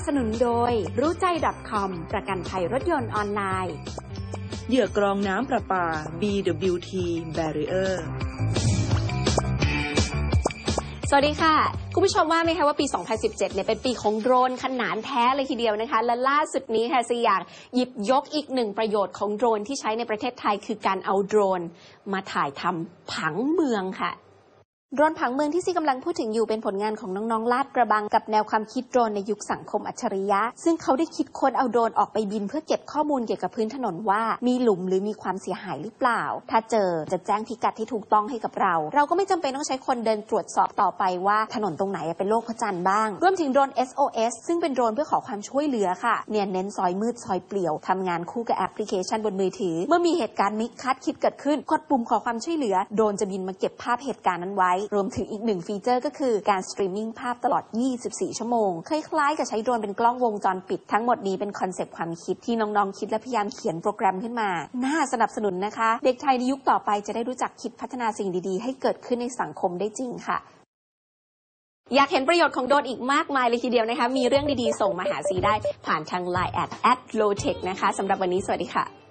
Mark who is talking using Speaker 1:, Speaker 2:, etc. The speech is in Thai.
Speaker 1: สนุนโดยรู้ใจ .com ประกันภัยรถยนต์ออนไลน์
Speaker 2: เหยื่อกรองน้ำประปา BWT Barrier
Speaker 1: สวัสดีค่ะคุณผู้ชมว่าไหมคะว่าปี 2017 เนี่ยเป็นปีของโดรนขนานแท้เลยทีเดียวนะคะและล่าสุดนี้ค่ะซีอยากหยิบยกอีกหนึ่งประโยชน์ของโดรนที่ใช้ในประเทศไทยคือการเอาโดรนมาถ่ายทำผังเมืองค่ะโดรนผังเมืองที่ซีกำลังพูดถึงอยู่เป็นผลงานของน้องๆลาดกระบังกับแนวความคิดโดรนในยุคสังคมอัจฉริยะซึ่งเขาได้คิดค้นเอาโดรนออกไปบินเพื่อเก็บข้อมูลเกี่ยวกับพื้นถนนว่ามีหลุมหรือมีความเสียหายหรือเปล่าถ้าเจอจะแจ้งพิกัดที่ถูกต้องให้กับเราก็ไม่จำเป็นต้องใช้คนเดินตรวจสอบต่อไปว่าถนนตรงไหนเป็นโลกพระจันทร์บ้างรวมถึงโดรน SOS ซึ่งเป็นโดรนเพื่อขอความช่วยเหลือค่ะเนี่ยเน้นซอยมืดซอยเปลี่ยวทำงานคู่กับแอปพลิเคชันบนมือถือเมื่อมีเหตุการณ์ไม่คาดคิดเกิดขึ้นกดปุ่มขอความช่วยเหลือโดรนจะบินมาเก็บภาพเหตุการณ์นั้นไว้รวมถึงอีกหนึ่งฟีเจอร์ก็คือการสตรีมมิ่งภาพตลอด 24 ชั่วโมงคล้ายๆกับใช้โดรนเป็นกล้องวงจรปิดทั้งหมดนี้เป็นคอนเซปต์ความคิดที่น้องๆคิดและพยายามเขียนโปรแกรมขึ้นมาน่าสนับสนุนนะคะเด็กไทยในยุคต่อไปจะได้รู้จักคิดพัฒนาสิ่งดีๆให้เกิดขึ้นในสังคมได้จริงค่ะอยากเห็นประโยชน์ของโดรนอีกมากมายเลยทีเดียวนะคะมีเรื่องดีๆส่งมาหาซีได้ผ่านทาง LINE @lowtech นะคะสำหรับวันนี้สวัสดีค่ะ